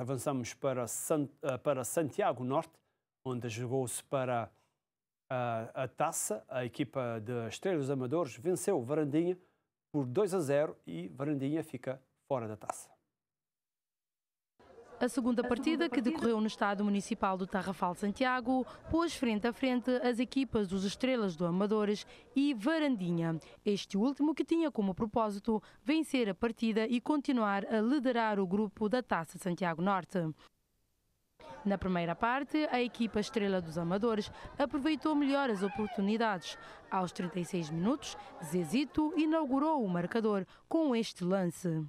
Avançamos para Santiago Norte, onde jogou-se para a taça. A equipa de Estrela dos Amadores venceu o Varandinha por 2-0 e Varandinha fica fora da taça. A segunda partida, que decorreu no Estádio Municipal do Tarrafal Santiago, pôs frente a frente as equipas dos Estrelas do Amadores e Varandinha. Este último que tinha como propósito vencer a partida e continuar a liderar o grupo da Taça Santiago Norte. Na primeira parte, a equipa Estrela dos Amadores aproveitou melhor as oportunidades. Aos 36 minutos, Zezito inaugurou o marcador com este lance.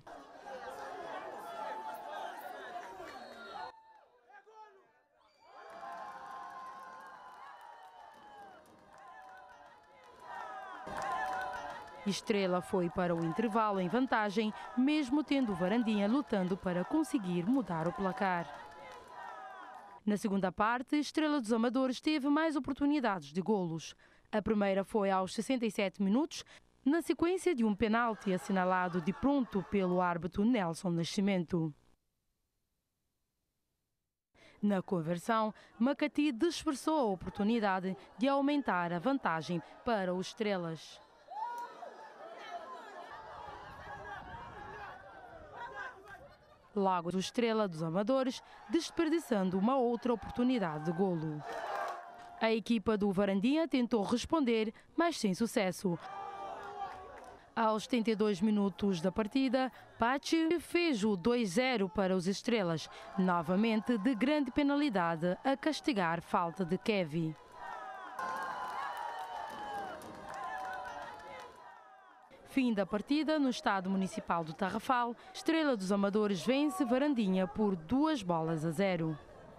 Estrela foi para o intervalo em vantagem, mesmo tendo Varandinha lutando para conseguir mudar o placar. Na segunda parte, Estrela dos Amadores teve mais oportunidades de golos. A primeira foi aos 67 minutos, na sequência de um penalti assinalado de pronto pelo árbitro Nelson Nascimento. Na conversão, Macati dispersou a oportunidade de aumentar a vantagem para os Estrelas. Logo do Estrela dos Amadores, desperdiçando uma outra oportunidade de golo. A equipa do Varandinha tentou responder, mas sem sucesso. Aos 72 minutos da partida, Pachi fez o 2-0 para os Estrelas, novamente de grande penalidade a castigar falta de Kevin. Fim da partida no Estádio Municipal do Tarrafal, Estrela dos Amadores vence Varandinha por 2-0.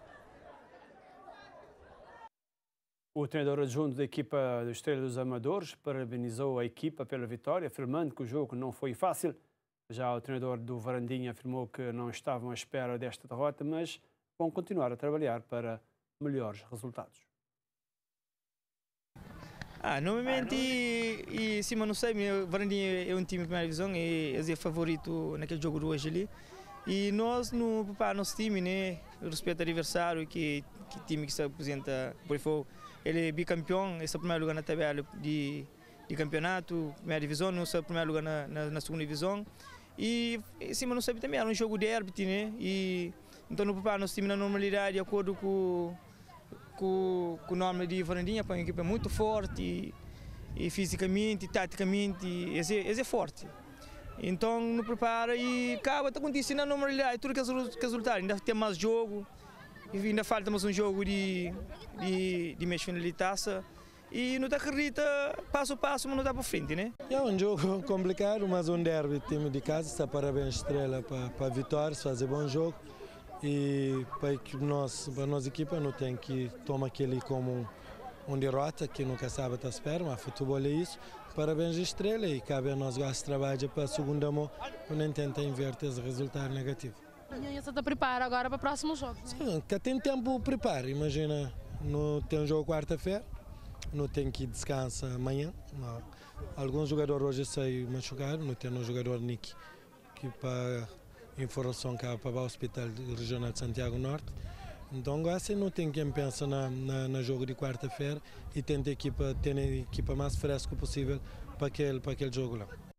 O treinador adjunto da equipa do Estrela dos Amadores parabenizou a equipa pela vitória, afirmando que o jogo não foi fácil. Já o treinador do Varandinha afirmou que não estavam à espera desta derrota, mas vão continuar a trabalhar para melhores resultados. Normalmente, sim, mas não sei, o Varandinha é um time de primeira divisão e é favorito naquele jogo de hoje ali. E nós, no nosso time, né, respeito ao adversário, que time que se apresenta, por exemplo, ele é bicampeão, esse é o primeiro lugar na tabela de campeonato, primeira divisão, nós é o primeiro lugar na segunda divisão. E sim, mas não sei, também era um jogo de árbitro, né, e então no nosso time na normalidade, de acordo com o nome de Varandinha, para uma equipe muito forte e fisicamente, taticamente, é forte. Então, não prepara e acaba acontecendo na normalidade, tudo que resultar. Ainda tem mais jogo, ainda falta mais um jogo de mês final de taça. E não acredita, passo a passo, mas não dá para frente, né? É um jogo complicado, mas um derby, time de casa, está parabéns Estrela para a vitória, fazer bom jogo. E para a nossa equipa não tem que tomar aquele como um derrota, que nunca sabe até espera, mas futebol é isso. Parabéns à Estrela e cabe a nós gastar trabalho para a segunda mão, para não tentar inverter esse resultado negativo. E você está preparado agora para o próximo jogo? Sim, que tem tempo preparo. Imagina, não tem um jogo quarta-feira, não tem que descansar amanhã. Não. Alguns jogadores hoje saem machucados, não tem um jogador Nick que para informação que para o Hospital Regional de Santiago Norte. Então, assim, não tem quem pensa no jogo de quarta-feira e tenta ter a equipa mais fresca possível para aquele jogo lá.